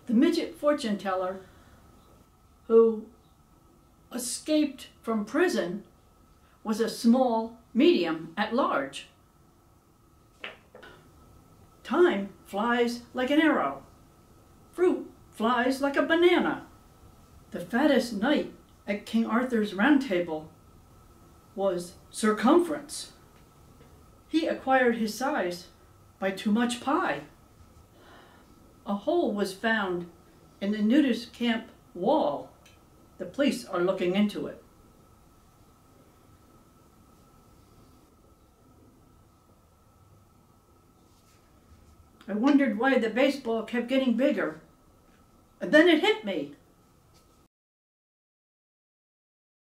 The midget fortune teller who escaped from prison was a small medium at large. Time flies like an arrow. Fruit flies like a banana. The fattest knight at King Arthur's Round Table was Circumference. He acquired his size by too much pie. A hole was found in the nudist camp wall. The police are looking into it. I wondered why the baseball kept getting bigger. And then it hit me.